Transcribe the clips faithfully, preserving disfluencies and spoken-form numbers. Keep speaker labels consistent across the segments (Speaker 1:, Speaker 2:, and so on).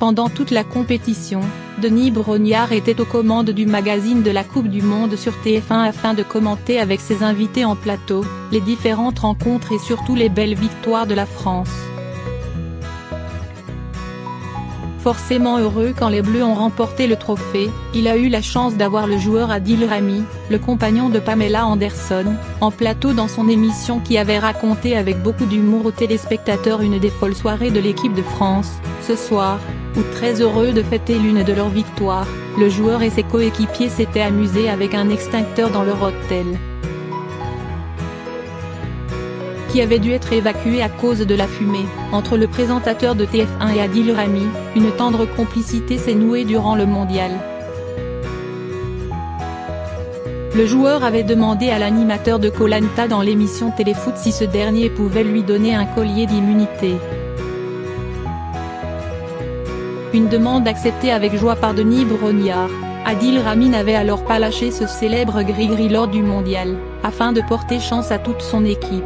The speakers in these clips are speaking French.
Speaker 1: Pendant toute la compétition, Denis Brognard était aux commandes du magazine de la Coupe du Monde sur T F un afin de commenter avec ses invités en plateau, les différentes rencontres et surtout les belles victoires de la France. Forcément heureux quand les Bleus ont remporté le trophée, il a eu la chance d'avoir le joueur Adil Rami, le compagnon de Pamela Anderson, en plateau dans son émission qui avait raconté avec beaucoup d'humour aux téléspectateurs une des folles soirées de l'équipe de France. Ce soir, où très heureux de fêter l'une de leurs victoires, le joueur et ses coéquipiers s'étaient amusés avec un extincteur dans leur hôtel, qui avait dû être évacué à cause de la fumée. Entre le présentateur de T F un et Adil Rami, une tendre complicité s'est nouée durant le mondial. Le joueur avait demandé à l'animateur de Koh Lanta dans l'émission Téléfoot si ce dernier pouvait lui donner un collier d'immunité. Une demande acceptée avec joie par Denis Brognard. Adil Rami n'avait alors pas lâché ce célèbre gris-gris lors du mondial, afin de porter chance à toute son équipe.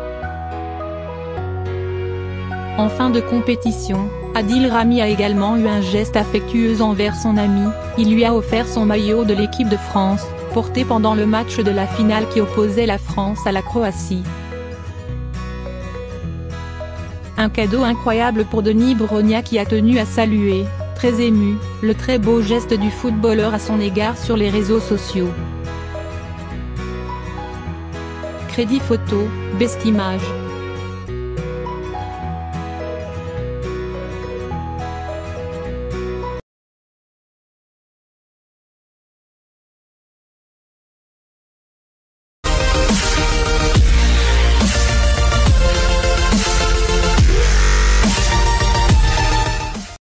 Speaker 1: En fin de compétition, Adil Rami a également eu un geste affectueux envers son ami, il lui a offert son maillot de l'équipe de France, porté pendant le match de la finale qui opposait la France à la Croatie. Un cadeau incroyable pour Denis Brognard qui a tenu à saluer, très ému, le très beau geste du footballeur à son égard sur les réseaux sociaux. Crédit photo, Best Image.